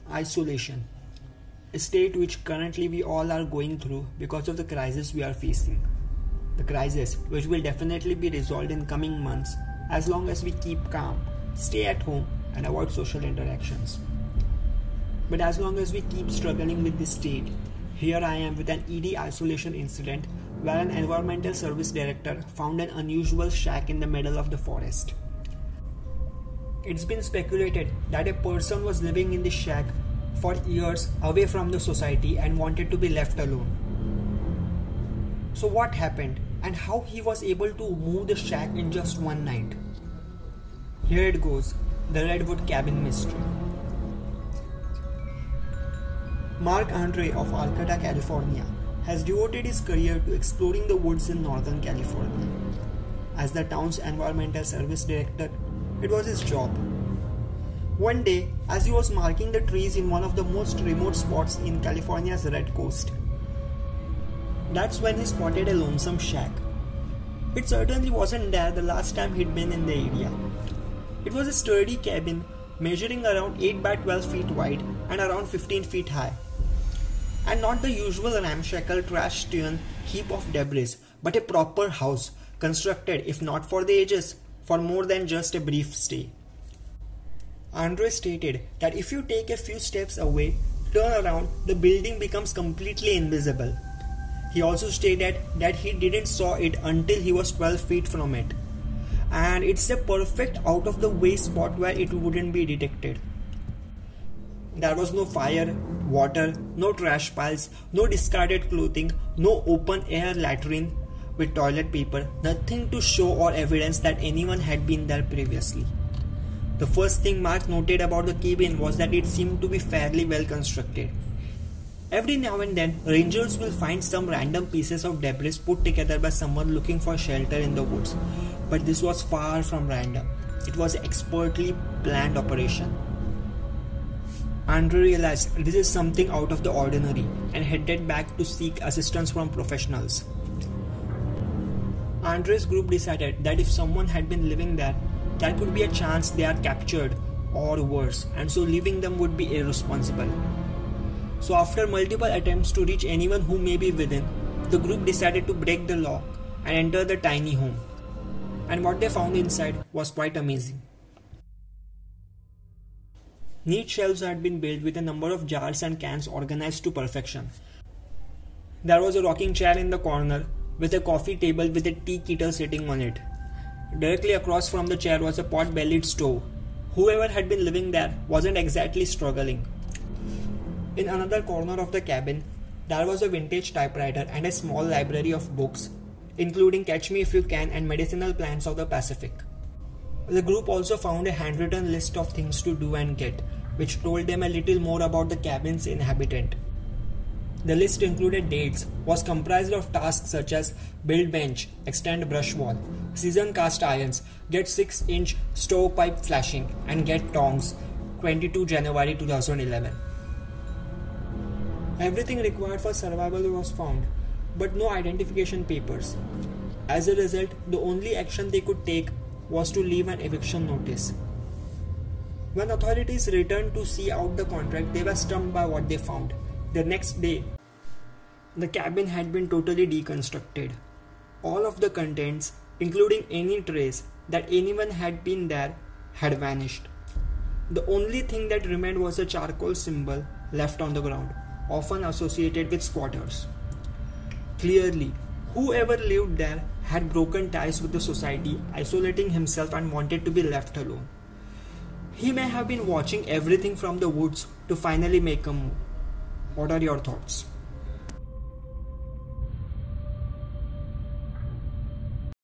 Isolation, a state which currently we all are going through because of the crisis we are facing. The crisis which will definitely be resolved in coming months as long as we keep calm, stay at home and avoid social interactions. But as long as we keep struggling with this state, here I am with an ED isolation incident where an environmental service director found an unusual shack in the middle of the forest. It's been speculated that a person was living in this shack for years away from the society and wanted to be left alone. So what happened and how he was able to move the shack in just one night? Here it goes, the Redwood Cabin Mystery. Mark Andre of Arcata, California has devoted his career to exploring the woods in Northern California. As the town's environmental service director, it was his job. One day, as he was marking the trees in one of the most remote spots in California's Red Coast, that's when he spotted a lonesome shack. It certainly wasn't there the last time he'd been in the area. It was a sturdy cabin measuring around 8 by 12 feet wide and around 15 feet high. And not the usual ramshackle trash-strewn heap of debris, but a proper house constructed, if not for the ages, for more than just a brief stay. Andre stated that if you take a few steps away, turn around, the building becomes completely invisible. He also stated that he didn't saw it until he was 12 feet from it. And it's a perfect out-of-the-way spot where it wouldn't be detected. There was no fire, water, no trash piles, no discarded clothing, no open-air latrine with toilet paper, nothing to show or evidence that anyone had been there previously. The first thing Mark noted about the cabin was that it seemed to be fairly well constructed. Every now and then, rangers will find some random pieces of debris put together by someone looking for shelter in the woods, but this was far from random. It was an expertly planned operation. Andre realized this is something out of the ordinary and headed back to seek assistance from professionals. Andre's group decided that if someone had been living there, there could be a chance they are captured or worse, and so leaving them would be irresponsible. So after multiple attempts to reach anyone who may be within, the group decided to break the law and enter the tiny home. And what they found inside was quite amazing. Neat shelves had been built with a number of jars and cans organized to perfection. There was a rocking chair in the corner with a coffee table with a tea kettle sitting on it. Directly across from the chair was a pot-bellied stove. Whoever had been living there wasn't exactly struggling. In another corner of the cabin, there was a vintage typewriter and a small library of books, including Catch Me If You Can and Medicinal Plants of the Pacific. The group also found a handwritten list of things to do and get, which told them a little more about the cabin's inhabitant. The list included dates, was comprised of tasks such as build bench, extend brush wall, season cast irons, get 6-inch stovepipe flashing, and get tongs, 22 January 2011. Everything required for survival was found, but no identification papers. As a result, the only action they could take was to leave an eviction notice. When authorities returned to see out the contract, they were stumped by what they found. The next day, the cabin had been totally deconstructed. All of the contents, including any trace that anyone had been there, had vanished. The only thing that remained was a charcoal symbol left on the ground, often associated with squatters. Clearly, whoever lived there had broken ties with the society, isolating himself and wanted to be left alone. He may have been watching everything from the woods to finally make a move. What are your thoughts?